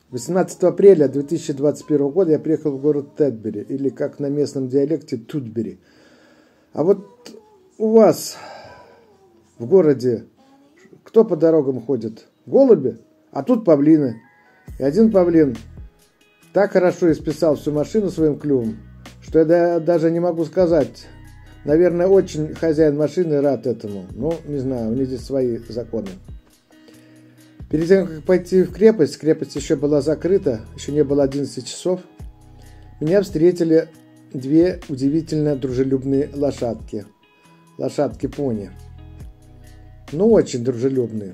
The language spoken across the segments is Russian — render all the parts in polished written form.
18 апреля 2021 года я приехал в город Тедбери, или как на местном диалекте Тутбери. А вот у вас в городе кто по дорогам ходит? Голуби? А тут павлины. И один павлин так хорошо исписал всю машину своим клювом, что я даже не могу сказать. Наверное, очень хозяин машины рад этому. Ну, не знаю, у них здесь свои законы. Перед тем, как пойти в крепость еще была закрыта, еще не было 11 часов, меня встретили две удивительно дружелюбные лошадки. Лошадки-пони. Ну, очень дружелюбные.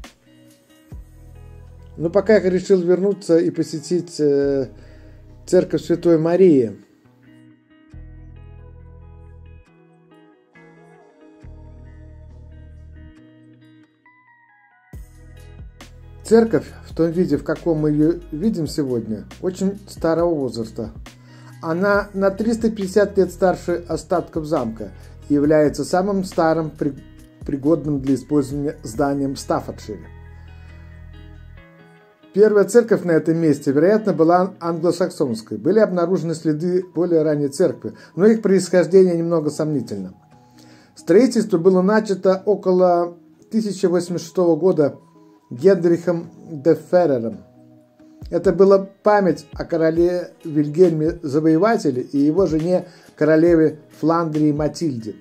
Но пока я решил вернуться и посетить церковь Святой Марии. Церковь, в том виде, в каком мы ее видим сегодня, очень старого возраста. Она на 350 лет старше остатков замка и является самым старым пригодным для использования зданием в Стаффордшире. Первая церковь на этом месте, вероятно, была англосаксонской. Были обнаружены следы более ранней церкви, но их происхождение немного сомнительно. Строительство было начато около 1086 года Генрихом де Феррером. Это была память о короле Вильгельме Завоевателе и его жене королеве Фландрии Матильде.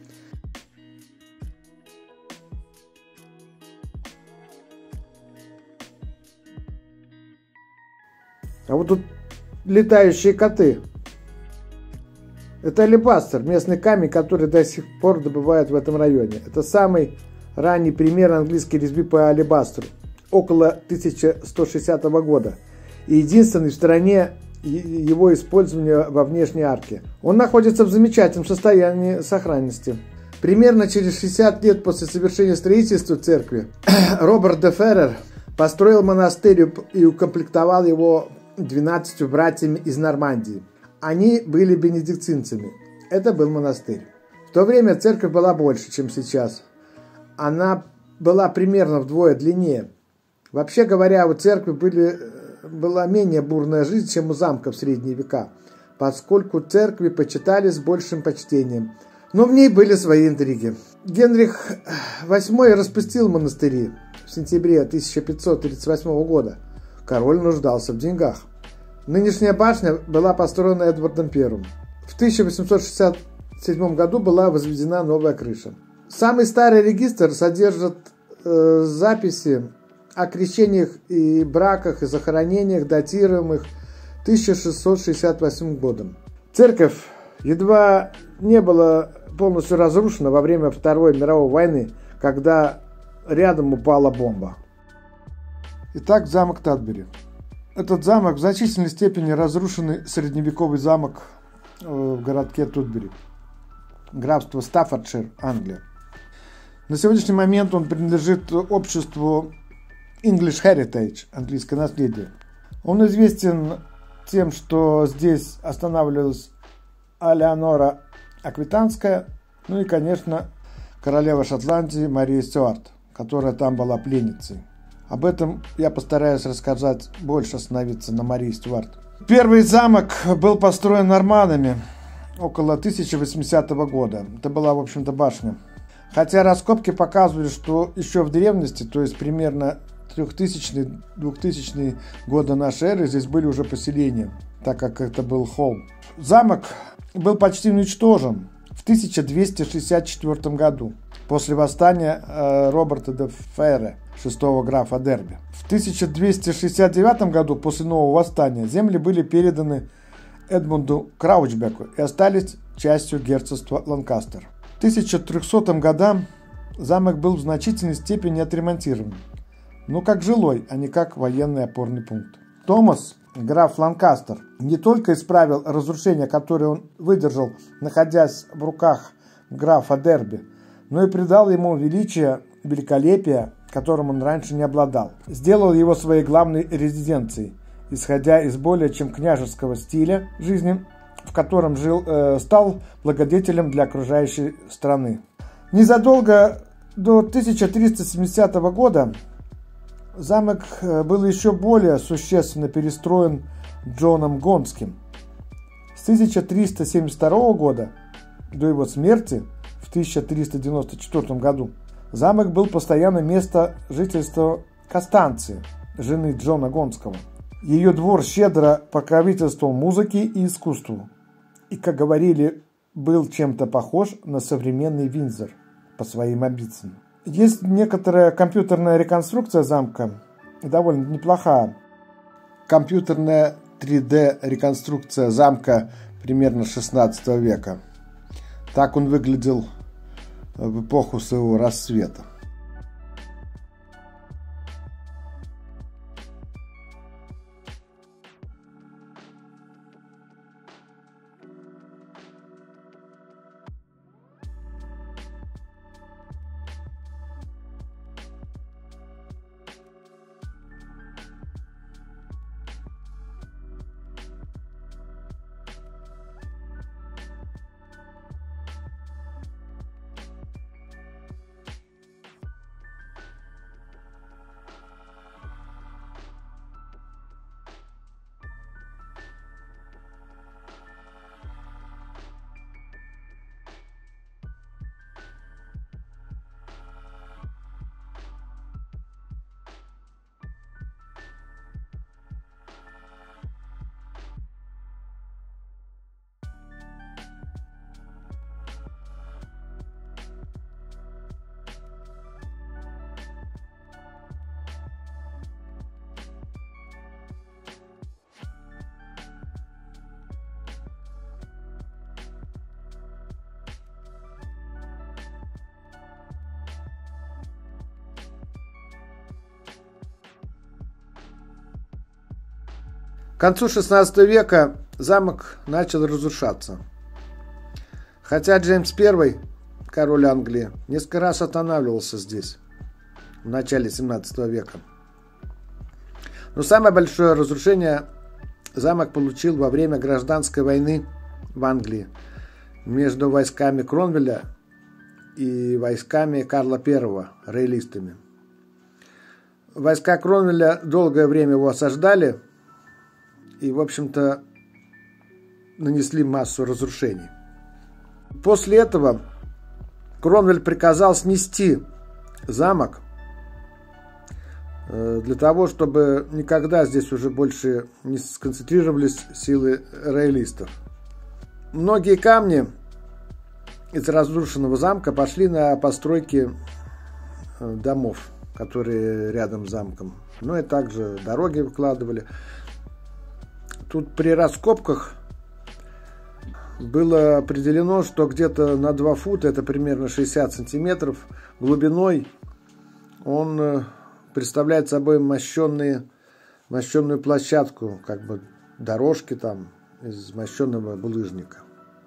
А вот тут летающие коты. Это алебастр, местный камень, который до сих пор добывают в этом районе. Это самый ранний пример английской резьбы по алебастру, около 1160 года, и единственный в стране его использования во внешней арке. Он находится в замечательном состоянии сохранности. Примерно через 60 лет после совершения строительства церкви Роберт де Феррер построил монастырь и укомплектовал его 12 братьями из Нормандии. Они были бенедиктинцами. Это был монастырь. В то время церковь была больше, чем сейчас. Она была примерно вдвое длиннее. Вообще говоря, у церкви была менее бурная жизнь, чем у замка в средние века, поскольку церкви почитали с большим почтением. Но в ней были свои интриги. Генрих VIII распустил монастыри в сентябре 1538 года. Король нуждался в деньгах. Нынешняя башня была построена Эдвардом I. В 1867 году была возведена новая крыша. Самый старый регистр содержит записи о крещениях и браках и захоронениях, датируемых 1668 годом. Церковь едва не была полностью разрушена во время Второй мировой войны, когда рядом упала бомба. Итак, замок Тедбери. Этот замок в значительной степени разрушенный средневековый замок в городке Тутбери, графство Стаффордшир, Англия. На сегодняшний момент он принадлежит обществу English Heritage, английское наследие. Он известен тем, что здесь останавливалась Элеонора Аквитанская, ну и, конечно, королева Шотландии Мария Стюарт, которая там была пленницей. Об этом я постараюсь рассказать больше, остановиться на Марии Стюарт. Первый замок был построен норманнами около 1080 года. Это была, в общем-то, башня. Хотя раскопки показывали, что еще в древности, то есть примерно 3000-2000 года нашей эры, здесь были уже поселения, так как это был холм. Замок был почти уничтожен в 1264 году, после восстания Роберта де Ферре, 6-го графа Дерби. В 1269 году, после нового восстания, земли были переданы Эдмунду Краучбеку и остались частью герцогства Ланкастер. В 1300 годам замок был в значительной степени отремонтирован, но как жилой, а не как военный опорный пункт. Томас, граф Ланкастер, не только исправил разрушения, которые он выдержал, находясь в руках графа Дерби, но и придал ему великолепие, которым он раньше не обладал. Сделал его своей главной резиденцией, исходя из более чем княжеского стиля жизни, в котором стал благодетелем для окружающей страны. Незадолго до 1370 года Замок был еще более существенно перестроен Джоном Гонским. С 1372 года до его смерти в 1394 году замок был постоянным местом жительства Констанции, жены Джона Гонского. Ее двор щедро покровительствовал музыке и искусству и, как говорили, был чем-то похож на современный Виндзор по своим амбициям. Есть некоторая компьютерная реконструкция замка, довольно неплохая. Компьютерная 3D-реконструкция замка примерно 16 века. Так он выглядел в эпоху своего расцвета. К концу XVI века замок начал разрушаться. Хотя Джеймс I, король Англии, несколько раз останавливался здесь в начале XVII века. Но самое большое разрушение замок получил во время гражданской войны в Англии между войсками Кромвеля и войсками Карла I, роялистами. Войска Кромвеля долгое время его осаждали и, в общем-то, нанесли массу разрушений. После этого Кромвель приказал снести замок для того, чтобы никогда здесь уже больше не сконцентрировались силы роялистов. Многие камни из разрушенного замка пошли на постройки домов, которые рядом с замком. Ну и также дороги выкладывали. Тут при раскопках было определено, что где-то на 2 фута, это примерно 60 сантиметров, глубиной он представляет собой мощенную площадку, как бы дорожки там из мощенного булыжника.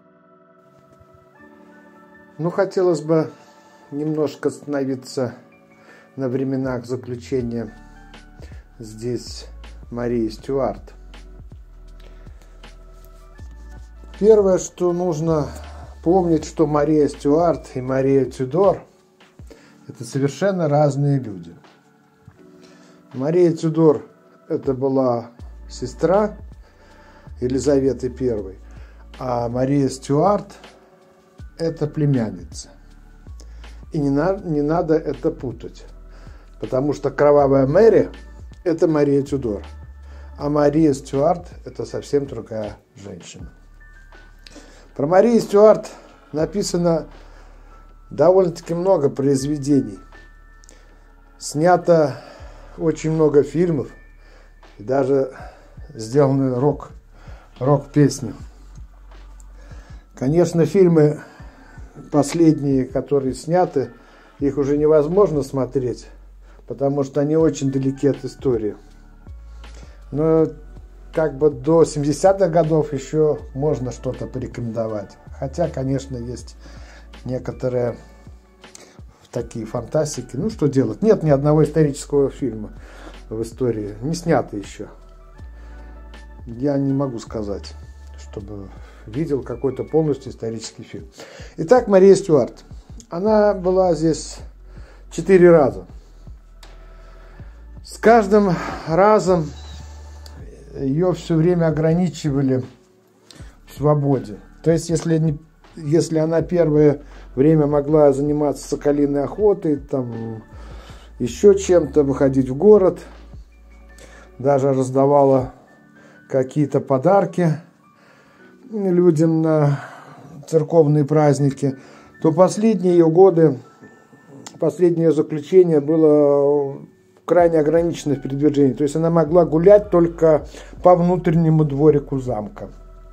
Ну, хотелось бы немножко остановиться на временах заключения здесь Марии Стюарт. Первое, что нужно помнить, что Мария Стюарт и Мария Тюдор – это совершенно разные люди. Мария Тюдор – это была сестра Елизаветы I, а Мария Стюарт – это племянница. И не надо это путать, потому что кровавая Мэри – это Мария Тюдор, а Мария Стюарт – это совсем другая женщина. Про Марию Стюарт написано довольно-таки много произведений. Снято очень много фильмов и даже сделаны рок-песни. Конечно, фильмы последние, которые сняты, их уже невозможно смотреть, потому что они очень далеки от истории. Но как бы до 70-х годов еще можно что-то порекомендовать. Хотя, конечно, есть некоторые такие фантастики. Ну, что делать? Нет ни одного исторического фильма в истории. Не снято еще. Я не могу сказать, чтобы видел какой-то полностью исторический фильм. Итак, Мария Стюарт. Она была здесь 4 раза. С каждым разом ее все время ограничивали в свободе. То есть, если она первое время могла заниматься соколиной охотой, там, еще чем-то, выходить в город, даже раздавала какие-то подарки людям на церковные праздники, то последние ее годы, последнее заключение было крайне ограничено в передвижении. То есть она могла гулять только по внутреннему дворику замка.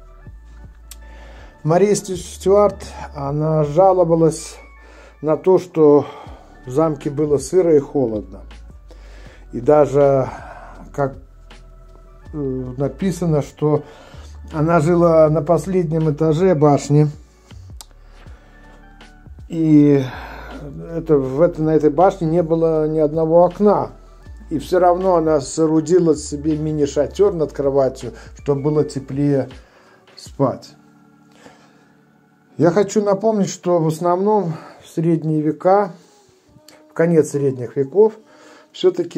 Мария Стюарт, она жаловалась на то, что в замке было сыро и холодно. И даже, как написано, что она жила на последнем этаже башни. И на этой башне не было ни одного окна. И все равно она соорудила себе мини-шатер над кроватью, чтобы было теплее спать. Я хочу напомнить, что в основном в средние века, в конец средних веков, все-таки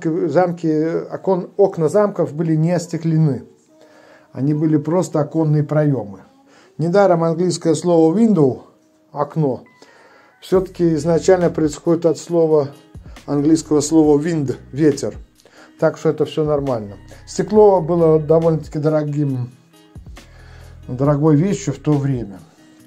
окна замков были не остеклены. Они были просто оконные проемы. Недаром английское слово window, окно, все-таки изначально происходит от английского слова wind, ветер. Так что это все нормально. Стекло было довольно-таки дорогой вещью в то время.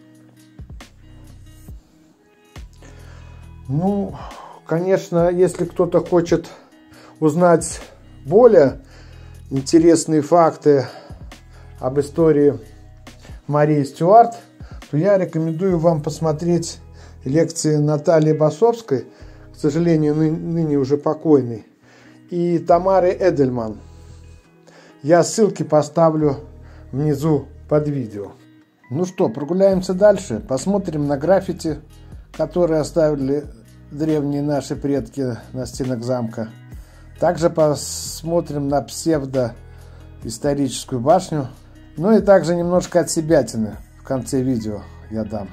Ну, конечно, если кто-то хочет узнать более интересные факты об истории Марии Стюарт, то я рекомендую вам посмотреть лекции Натальи Басовской, к сожалению, ныне уже покойной, и Тамары Эдельман. Я ссылки поставлю внизу под видео. Ну что, прогуляемся дальше, посмотрим на граффити, которые оставили древние наши предки на стенах замка. Также посмотрим на псевдоисторическую башню. Ну и также немножко от себятины в конце видео я дам.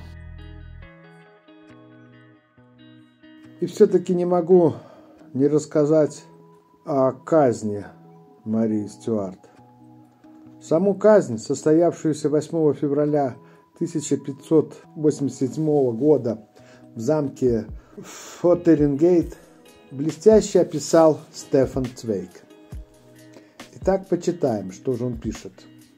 И все-таки не могу не рассказать о казни Марии Стюарт. Саму казнь, состоявшуюся 8 февраля 1587 года в замке Фотерингейт, блестяще описал Стефан Цвейг. Итак, почитаем, что же он пишет.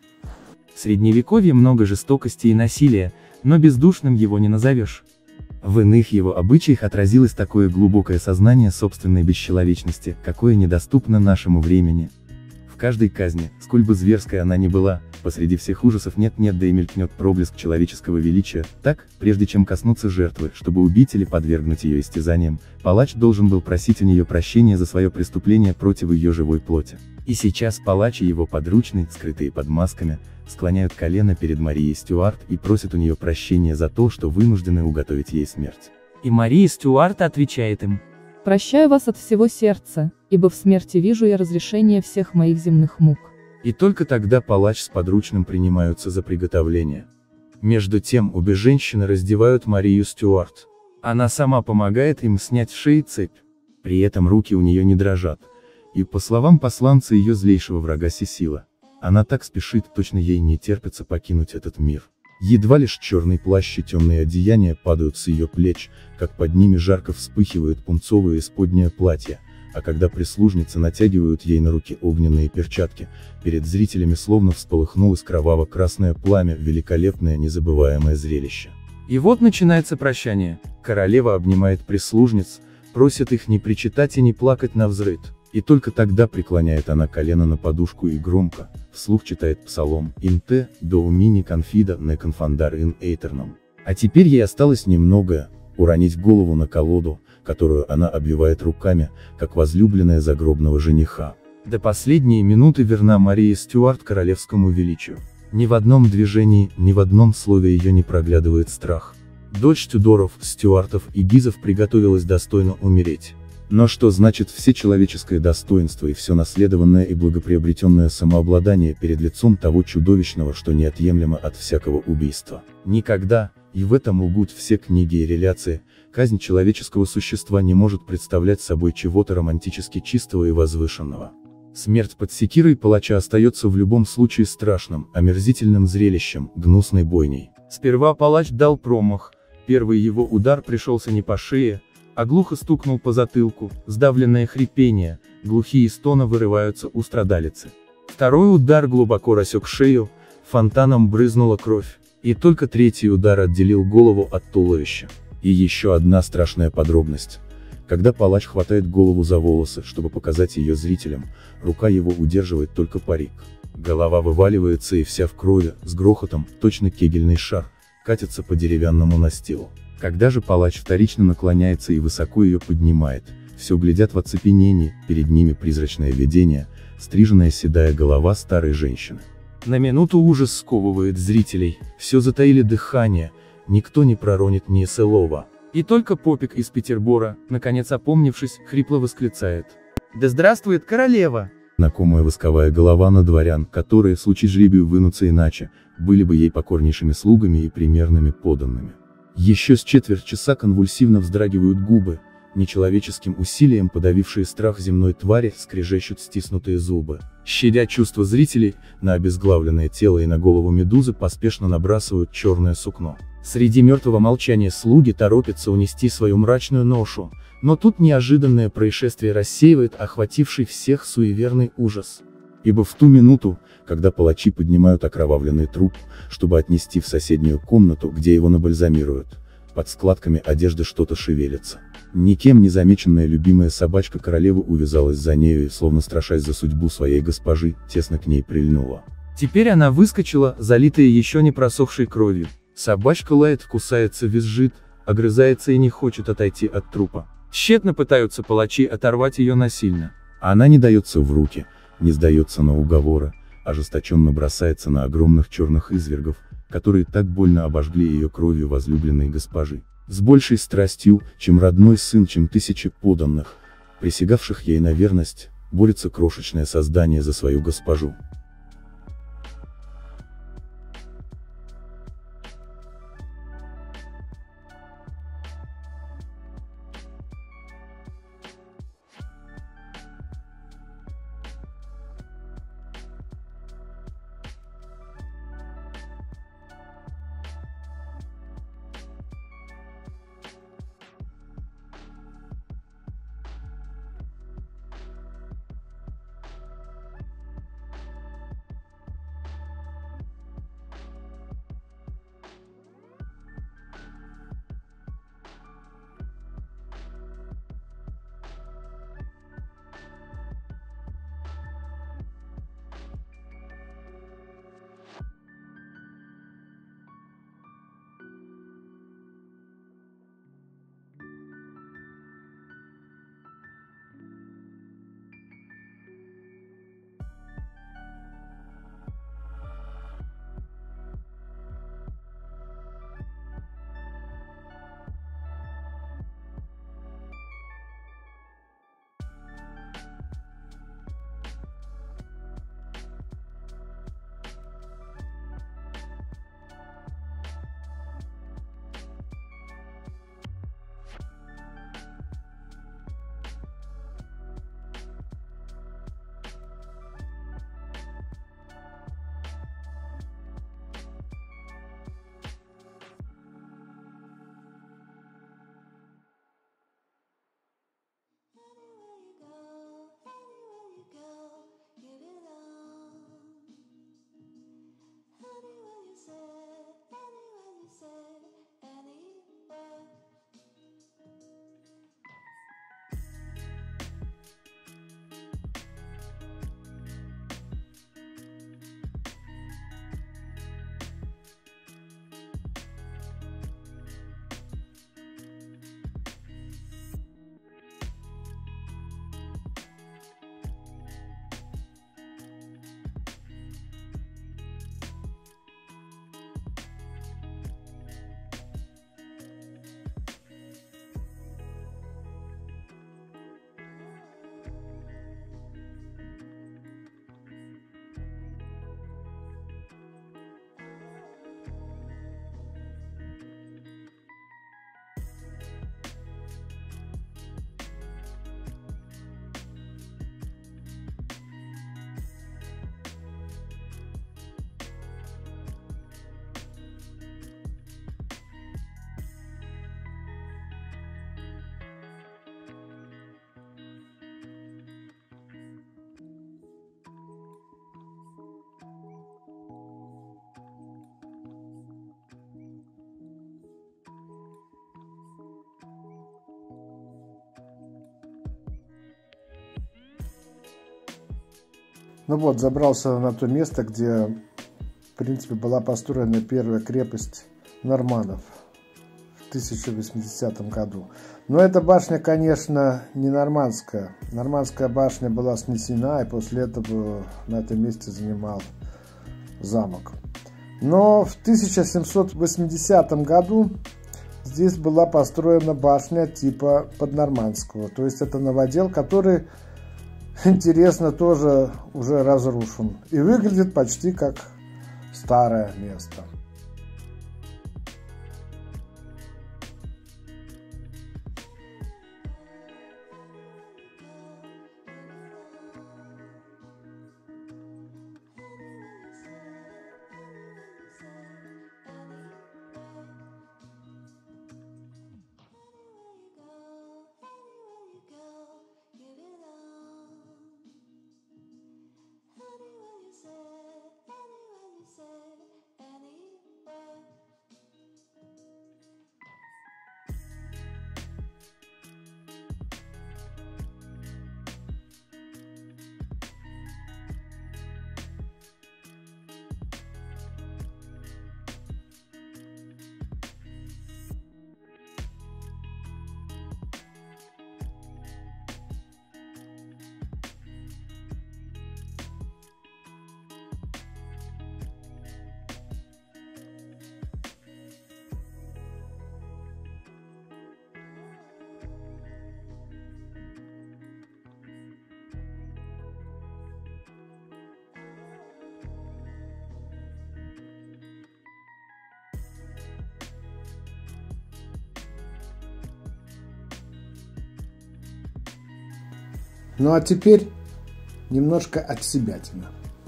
В Средневековье много жестокости и насилия, но бездушным его не назовешь. В иных его обычаях отразилось такое глубокое сознание собственной бесчеловечности, какое недоступно нашему времени. В каждой казни, сколь бы зверской она ни была, посреди всех ужасов нет-нет да и мелькнет проблеск человеческого величия. Так, прежде чем коснуться жертвы, чтобы убить или подвергнуть ее истязаниям, палач должен был просить у нее прощения за свое преступление против ее живой плоти. И сейчас палач и его подручный, скрытые под масками, склоняют колено перед Марией Стюарт и просят у нее прощения за то, что вынуждены уготовить ей смерть. И Мария Стюарт отвечает им: «Прощаю вас от всего сердца, ибо в смерти вижу я разрешение всех моих земных мук». И только тогда палач с подручным принимаются за приготовление. Между тем обе женщины раздевают Марию Стюарт. Она сама помогает им снять с шеи цепь. При этом руки у нее не дрожат. И, по словам посланца ее злейшего врага Сесила, она так спешит, точно ей не терпится покинуть этот мир. Едва лишь черный плащ и темные одеяния падают с ее плеч, как под ними жарко вспыхивают пунцовые исподнее платья, а когда прислужницы натягивают ей на руки огненные перчатки, перед зрителями словно всполыхнулось кроваво-красное пламя, великолепное незабываемое зрелище. И вот начинается прощание. Королева обнимает прислужниц, просит их не причитать и не плакать навзрыд. И только тогда преклоняет она колено на подушку и громко, вслух читает псалом «In te, Domini confida ne confandar in aeternum». А теперь ей осталось немногое — уронить голову на колоду, которую она обвивает руками, как возлюбленная загробного жениха. До последней минуты верна Мария Стюарт королевскому величию. Ни в одном движении, ни в одном слове ее не проглядывает страх. Дочь Тюдоров, Стюартов и Гизов приготовилась достойно умереть. Но что значит все человеческое достоинство и все наследованное и благоприобретенное самообладание перед лицом того чудовищного, что неотъемлемо от всякого убийства? Никогда, и в этом лгут все книги и реляции, Казнь человеческого существа не может представлять собой чего-то романтически чистого и возвышенного. Смерть под секирой палача остается в любом случае страшным, омерзительным зрелищем, гнусной бойней. Сперва палач дал промах, первый его удар пришелся не по шее, а глухо стукнул по затылку, сдавленное хрипение, глухие стоны вырываются у страдалицы. Второй удар глубоко рассек шею, фонтаном брызнула кровь, и только третий удар отделил голову от туловища. И еще одна страшная подробность. Когда палач хватает голову за волосы, чтобы показать ее зрителям, рука его удерживает только парик. Голова вываливается и вся в крови, с грохотом, точно кегельный шар, катится по деревянному настилу. Когда же палач вторично наклоняется и высоко ее поднимает, все глядят в оцепенении, перед ними призрачное видение, стриженная седая голова старой женщины. На минуту ужас сковывает зрителей, все затаили дыхание, никто не проронит ни слова. И только попик из Петербора, наконец опомнившись, хрипло восклицает: «Да здравствует королева!» Знакомая восковая голова на дворян, которые, в случае жребию вынутся иначе, были бы ей покорнейшими слугами и примерными подданными. Еще с четверть часа конвульсивно вздрагивают губы, нечеловеческим усилием подавившие страх земной твари, скрежещут стиснутые зубы. Щадя чувства зрителей, на обезглавленное тело и на голову медузы поспешно набрасывают черное сукно. Среди мертвого молчания слуги торопятся унести свою мрачную ношу, но тут неожиданное происшествие рассеивает охвативший всех суеверный ужас. Ибо в ту минуту, когда палачи поднимают окровавленный труп, чтобы отнести в соседнюю комнату, где его набальзамируют, под складками одежды что-то шевелится. Никем не замеченная любимая собачка королевы увязалась за нею и, словно страшась за судьбу своей госпожи, тесно к ней прильнула. Теперь она выскочила, залитая еще не просохшей кровью. Собачка лает, кусается, визжит, огрызается и не хочет отойти от трупа. Тщетно пытаются палачи оторвать ее насильно. Она не дается в руки, не сдается на уговоры, ожесточенно бросается на огромных черных извергов, которые так больно обожгли ее кровью возлюбленной госпожи. С большей страстью, чем родной сын, чем тысячи подданных, присягавших ей на верность, борется крошечное создание за свою госпожу. Ну вот, забрался на то место, где, в принципе, была построена первая крепость норманнов в 1080 году. Но эта башня, конечно, не нормандская. Нормандская башня была снесена, и после этого на этом месте занимал замок. Но в 1780 году здесь была построена башня типа поднормандского. То есть это новодел, который, интересно, тоже уже разрушен. И выглядит почти как старое место. Ну а теперь немножко от себятина.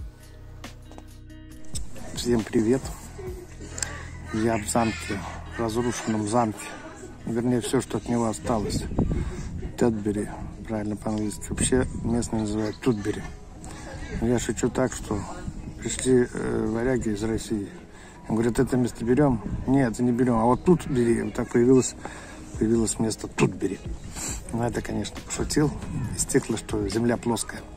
Всем привет. Я в замке, в разрушенном замке. Вернее, все, что от него осталось. Тутбери, правильно по-английски. Вообще местные называют Тутбери. Я шучу так, что пришли варяги из России. Говорят, это место берем? Нет, это не берем. А вот тут бери. Вот так появилось место Тутбери. Ну, это, конечно, пошутил. Истекло, что земля плоская.